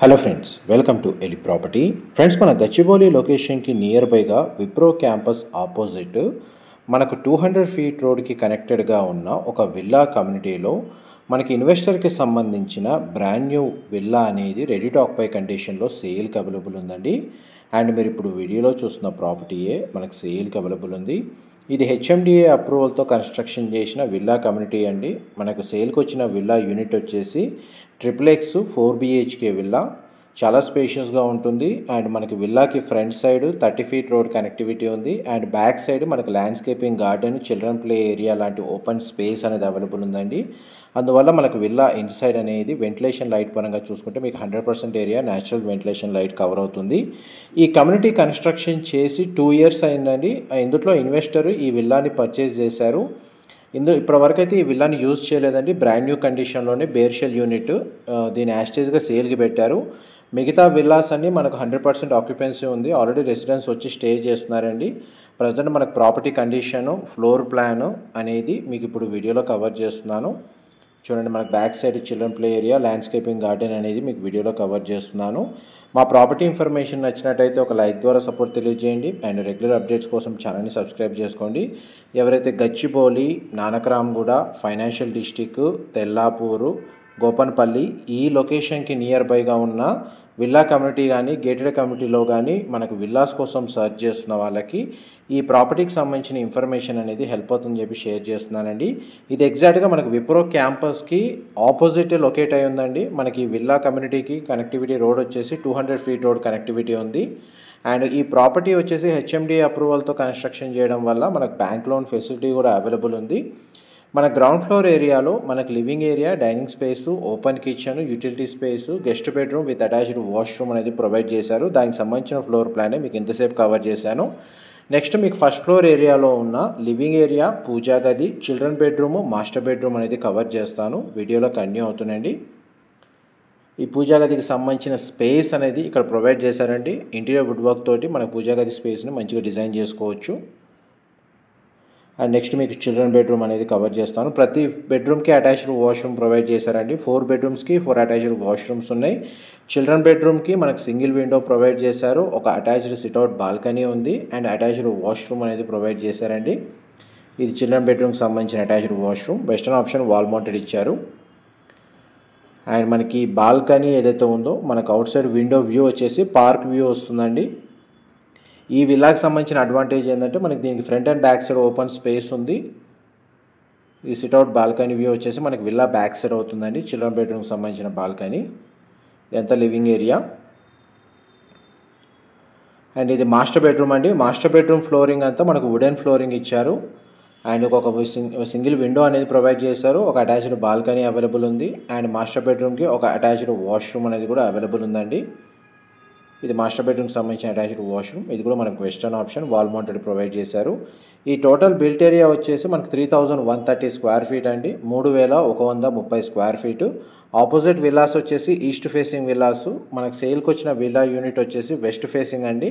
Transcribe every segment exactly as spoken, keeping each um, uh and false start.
Hello friends, welcome to Eli property. Friends, మన గచ్చిబౌలి లొకేషన్కి near బైగా విప్రో క్యాంపస్ ఆపోజిట్ మనకు టూ హండ్రెడ్ ఫీట్ రోడ్కి కనెక్టెడ్గా ఉన్న ఒక విల్లా కమ్యూనిటీలో మనకి ఇన్వెస్టర్కి సంబంధించిన బ్రాండ్ న్యూ విల్లా అనేది రెడీ టు ఆక్యుపై కండిషన్లో సేల్కి అవైలబుల్ ఉందండి. అండ్ మీరు ఇప్పుడు వీడియోలో చూస్తున్న ప్రాపర్టీయే మనకు సేల్కి అవైలబుల్ ఉంది. ఇది హెచ్ఎండిఏ అప్రూవల్తో కన్స్ట్రక్షన్ చేసిన విల్లా కమ్యూనిటీ అండి. మనకు సేల్కి వచ్చిన విల్లా యూనిట్ వచ్చేసి triple X four BHK villa. చాలా స్పేషియస్గా ఉంటుంది. అండ్ మనకి విల్లాకి front side thirty feet road connectivity ఉంది. అండ్ బ్యాక్ సైడ్ మనకు landscaping garden, children play area లాంటి ఓపెన్ స్పేస్ అనేది అవైలబుల్ ఉందండి. అందువల్ల మనకు విల్లా ఇన్సైడ్ అనేది వెంటిలేషన్ లైట్ పరంగా చూసుకుంటే మీకు hundred percent area natural ventilation light cover అవుతుంది. ఈ కమ్యూనిటీ కన్స్ట్రక్షన్ చేసి టూ ఇయర్స్ అయిందండి. ఇందులో ఇన్వెస్టర్ ఈ విల్లాని పర్చేస్ చేశారు. ఇందు ఇప్పటివరకు అయితే ఈ విల్లాని యూజ్ చేయలేదండి. బ్రాండ్ న్యూ కండిషన్లోనే బేర్షెల్ యూనిట్ దీని యాస్టేజ్గా సేల్కి పెట్టారు. మిగతా విల్లాస్ అన్ని మనకు హండ్రెడ్ పర్సెంట్ ఆక్యుపెన్సీ ఉంది. ఆల్రెడీ రెసిడెంట్స్ వచ్చి స్టే చేస్తున్నారండి. ప్రజెంట్ మనకు ప్రాపర్టీ కండిషను, ఫ్లోర్ ప్లాను అనేది మీకు ఇప్పుడు వీడియోలో కవర్ చేస్తున్నాను. చూడండి, మనకు back side children play area, landscaping garden అనేది మీకు వీడియోలో కవర్ చేస్తున్నాను. మా ప్రాపర్టీ ఇన్ఫర్మేషన్ నచ్చినట్టయితే ఒక లైక్ ద్వారా సపోర్ట్ తెలియజేయండి. అండ్ రెగ్యులర్ అప్డేట్స్ కోసం ఛానల్ని సబ్స్క్రైబ్ చేసుకోండి. ఎవరైతే గచ్చిబౌలి, నానక్రామ్గూడ, ఫైనాన్షియల్ డిస్టిక్, తెల్లాపూరు, గోపన్పల్లి ఈ లొకేషన్కి నియర్ బైగా ఉన్న విల్లా కమ్యూనిటీ కానీ గేటెడ్ కమ్యూనిటీలో కానీ మనకు విల్లాస్ కోసం సర్చ్ చేస్తున్న వాళ్ళకి ఈ ప్రాపర్టీకి సంబంధించిన ఇన్ఫర్మేషన్ అనేది హెల్ప్ అవుతుందని చెప్పి షేర్ చేస్తున్నానండి. ఇది ఎగ్జాక్ట్గా మనకు విప్రో క్యాంపస్కి ఆపోజిట్ లొకేట్ అయి ఉందండి. మనకి విల్లా కమ్యూనిటీకి కనెక్టివిటీ రోడ్ వచ్చేసి two hundred feet road connectivity ఉంది. అండ్ ఈ ప్రాపర్టీ వచ్చేసి హెచ్ఎండిఏ అప్రూవల్తో కన్స్ట్రక్షన్ చేయడం వల్ల మనకు బ్యాంక్ లోన్ ఫెసిలిటీ కూడా అవైలబుల్ ఉంది. మన గ్రౌండ్ ఫ్లోర్ ఏరియాలో మనకు living area, dining space, open kitchen, utility space, guest bedroom with attached washroom అనేది ప్రొవైడ్ చేశారు. దానికి సంబంధించిన ఫ్లోర్ ప్లానే మీకు ఇంతసేపు కవర్ చేశాను. నెక్స్ట్ మీకు ఫస్ట్ ఫ్లోర్ ఏరియాలో ఉన్న లివింగ్ ఏరియా, పూజా గది, చిల్డ్రన్ బెడ్రూము, మాస్టర్ బెడ్రూమ్ అనేది కవర్ చేస్తాను. వీడియోలో కంటిన్యూ అవుతుందండి. ఈ పూజా గదికి సంబంధించిన స్పేస్ అనేది ఇక్కడ ప్రొవైడ్ చేశారండి. ఇంటీరియర్ వుడ్ వర్క్ తోటి మన పూజా గది స్పేస్ని మంచిగా డిజైన్ చేసుకోవచ్చు. అండ్ నెక్స్ట్ మీకు చిల్డ్రన్ బెడ్రూమ్ అనేది కవర్ చేస్తాను. ప్రతి బెడ్రూమ్కి అటాచ్డ్ వాష్రూమ్ ప్రొవైడ్ చేశారండి. ఫోర్ బెడ్రూమ్స్కి ఫోర్ అటాచ్డ్ వాష్రూమ్స్ ఉన్నాయి. చిల్డ్రన్ బెడ్రూమ్కి మనకు సింగిల్ విండో ప్రొవైడ్ చేశారు. ఒక అటాచ్డ్ సిట్అవుట్ బాల్కనీ ఉంది. అండ్ అటాచ్డ్ వాష్రూమ్ అనేది ప్రొవైడ్ చేశారండి. ఇది చిల్డ్రన్ బెడ్రూమ్కి సంబంధించిన attached washroom. Western option wall mounted ఇచ్చారు. అండ్ మనకి బాల్కనీ ఏదైతే ఉందో మనకు అవుట్ సైడ్ విండో వ్యూ వచ్చేసి పార్క్ వ్యూ వస్తుందండి. ఈ విల్లాకి సంబంధించిన అడ్వాంటేజ్ ఏంటంటే మనకి దీనికి front and back side open space ఉంది. ఈ సిట్అవుట్ బాల్కనీ వ్యూ వచ్చేసి మనకి విల్లా బ్యాక్ సైడ్ అవుతుందండి. చిల్డ్రన్ బెడ్రూమ్కి సంబంధించిన బాల్కనీ, ఎంత లివింగ్ ఏరియా. అండ్ ఇది మాస్టర్ బెడ్రూమ్ అండి. మాస్టర్ బెడ్రూమ్ ఫ్లోరింగ్ అంతా మనకు వుడెన్ ఫ్లోరింగ్ ఇచ్చారు. అండ్ ఒక సింగిల్ విండో అనేది ప్రొవైడ్ చేశారు. ఒక అటాచ్డ్ బాల్కనీ అవైలబుల్ ఉంది. అండ్ మాస్టర్ బెడ్రూమ్కి ఒక అటాచ్డ్ వాష్రూమ్ అనేది కూడా అవైలబుల్ ఉందండి. ఇది మాస్టర్ బెడ్రూమ్కి సంబంధించిన అటాచ్డ్ వాష్రూమ్. ఇది కూడా మనకు western option wall mounted provide చేశారు. ఈ టోటల్ బిల్ట్ ఏరియా వచ్చేసి మనకు three thousand one thirty square feet అండి. మూడు వేల ఒక వంద ముప్పై స్క్వేర్ ఫీటు. ఆపోజిట్ విల్లాస్ వచ్చేసి ఈస్ట్ ఫేసింగ్ విల్లాస్. మనకు సేల్కి వచ్చిన విల్లా యూనిట్ వచ్చేసి వెస్ట్ ఫేసింగ్ అండి.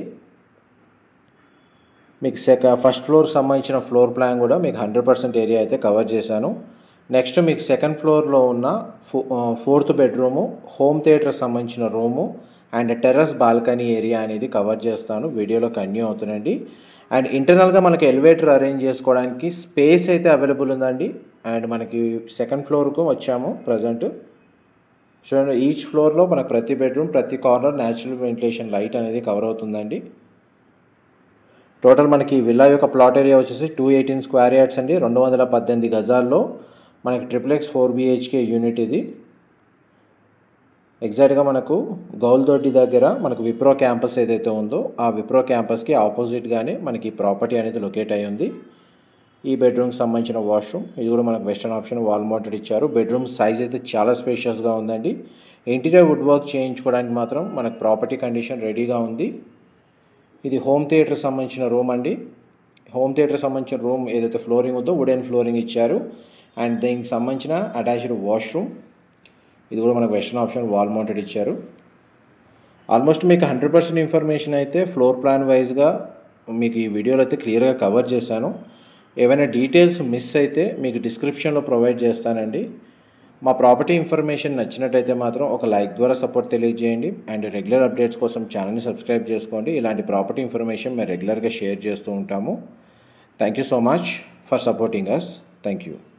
మీకు సెక ఫస్ట్ ఫ్లోర్ సంబంధించిన ఫ్లోర్ ప్లాన్ కూడా మీకు హండ్రెడ్ పర్సెంట్ ఏరియా అయితే కవర్ చేశాను. నెక్స్ట్ మీకు సెకండ్ ఫ్లోర్లో ఉన్న ఫో ఫోర్త్ బెడ్రూము, హోమ్ థియేటర్ సంబంధించిన room and terrace balcony area అనేది కవర్ చేస్తాను. వీడియోలో కంటిన్యూ అవుతుందండి. అండ్ ఇంటర్నల్గా మనకి ఎలివేటర్ అరేంజ్ చేసుకోవడానికి స్పేస్ అయితే అవైలబుల్ ఉందండి. అండ్ మనకి సెకండ్ ఫ్లోర్కు వచ్చాము ప్రజెంట్. చూడండి, ఈచ్ ఫ్లోర్లో మనకు ప్రతి బెడ్రూమ్, ప్రతి కార్నర్ న్యాచురల్ వెంటిలేషన్ లైట్ అనేది కవర్ అవుతుందండి. టోటల్ మనకి విల్లా యొక్క ప్లాట్ ఏరియా వచ్చేసి టూ ఎయిటీన్ స్క్వేర్ యార్డ్స్ అండి. రెండు వందల పద్దెనిమిది గజాల్లో మనకి triple X four BHK unit ఇది. ఎగ్జాక్ట్గా మనకు గౌల్దొడ్డి దగ్గర మనకు విప్రో క్యాంపస్ ఏదైతే ఉందో ఆ విప్రో క్యాంపస్కి ఆపోజిట్గానే మనకి ప్రాపర్టీ అనేది లొకేట్ అయి ఉంది. ఈ బెడ్రూమ్కి సంబంధించిన వాష్రూమ్. ఇది కూడా మనకు వెస్టర్న్ ఆప్షన్ వాల్ మౌంటెడ్ ఇచ్చారు. బెడ్రూమ్ సైజ్ అయితే చాలా స్పేషియస్గా ఉందండి. ఇంటీరియర్ వుడ్ వర్క్ చేయించుకోవడానికి మాత్రం మనకు ప్రాపర్టీ కండిషన్ రెడీగా ఉంది. ఇది హోమ్ థియేటర్ సంబంధించిన రూమ్ అండి. హోమ్ థియేటర్ సంబంధించిన రూమ్ ఏదైతే ఫ్లోరింగ్ ఉందో వుడెన్ ఫ్లోరింగ్ ఇచ్చారు. అండ్ దీనికి సంబంధించిన అటాచ్డ్ వాష్రూమ్. ఇది కూడా మనకు వెస్టర్న్ ఆప్షన్ వాల్ మౌంటెడ్ ఇచ్చారు. ఆల్మోస్ట్ మీకు హండ్రెడ్ పర్సెంట్ ఇన్ఫర్మేషన్ అయితే ఫ్లోర్ ప్లాన్ వైజ్గా మీకు ఈ వీడియోలో అయితే క్లియర్గా కవర్ చేశాను. ఏవైనా డీటెయిల్స్ మిస్ అయితే మీకు డిస్క్రిప్షన్లో ప్రొవైడ్ చేస్తానండి. మా ప్రాపర్టీ ఇన్ఫర్మేషన్ నచ్చినట్టయితే మాత్రం ఒక లైక్ ద్వారా సపోర్ట్ తెలియజేయండి అండ్ రెగ్యులర్ అప్డేట్స్ కోసం ఛానల్ని సబ్స్క్రైబ్ చేసుకోండి. ఇలాంటి ప్రాపర్టీ ఇన్ఫర్మేషన్ మేము రెగ్యులర్గా షేర్ చేస్తూ ఉంటాము. Thank you so much for supporting us. Thank you.